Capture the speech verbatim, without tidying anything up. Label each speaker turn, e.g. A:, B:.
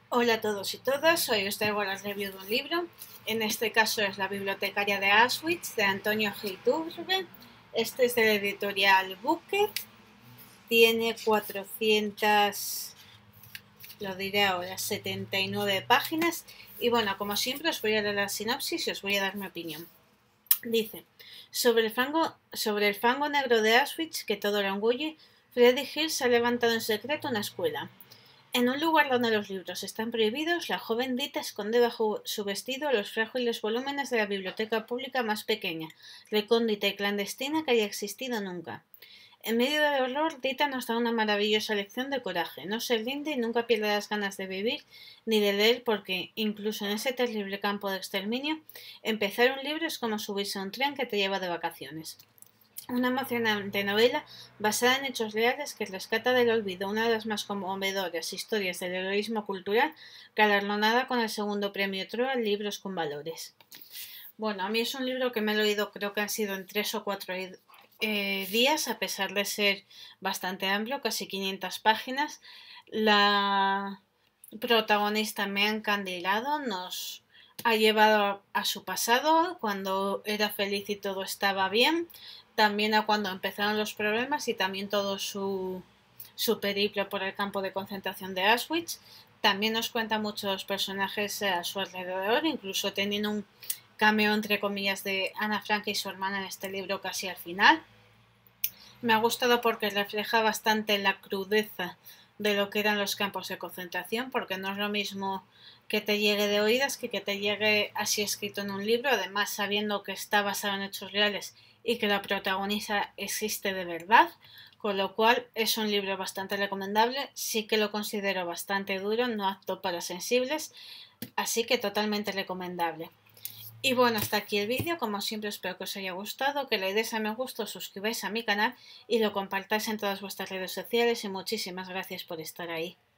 A: Hola a todos y todas, hoy os traigo la review de un libro. En este caso es La bibliotecaria de Auschwitz, de Antonio G. Iturbe. Este es de la editorial Bucket. Tiene cuatrocientas, lo diré ahora, setenta y nueve páginas. Y bueno, como siempre os voy a leer la sinopsis y os voy a dar mi opinión. Dice, sobre el fango, sobre el fango negro de Auschwitz, que todo lo engulle, Freddy Hills ha levantado en secreto una escuela. En un lugar donde los libros están prohibidos, la joven Dita esconde bajo su vestido los frágiles volúmenes de la biblioteca pública más pequeña, recóndita y clandestina que haya existido nunca. En medio del horror, Dita nos da una maravillosa lección de coraje. No se rinde y nunca pierde las ganas de vivir ni de leer porque, incluso en ese terrible campo de exterminio, empezar un libro es como subirse a un tren que te lleva de vacaciones. Una emocionante novela basada en hechos reales que rescata del olvido una de las más conmovedoras historias del heroísmo cultural, galardonada con el segundo premio Troa Libros con Valores. Bueno, a mí es un libro que me he leído, creo que han sido en tres o cuatro eh, días, a pesar de ser bastante amplio, casi quinientas páginas. La protagonista me ha encandilado, nos ha llevado a, a su pasado, cuando era feliz y todo estaba bien, también a cuando empezaron los problemas y también todo su, su periplo por el campo de concentración de Auschwitz. También nos cuenta muchos personajes a su alrededor, incluso teniendo un cameo entre comillas de Ana Frank y su hermana en este libro casi al final. Me ha gustado porque refleja bastante la crudeza de lo que eran los campos de concentración, porque no es lo mismo que te llegue de oídas que que te llegue así escrito en un libro, además sabiendo que está basado en hechos reales y que la protagonista existe de verdad, con lo cual es un libro bastante recomendable. Sí que lo considero bastante duro, no apto para sensibles, así que totalmente recomendable. Y bueno, hasta aquí el vídeo, como siempre espero que os haya gustado, que le deis a me gusta, os suscribáis a mi canal y lo compartáis en todas vuestras redes sociales y muchísimas gracias por estar ahí.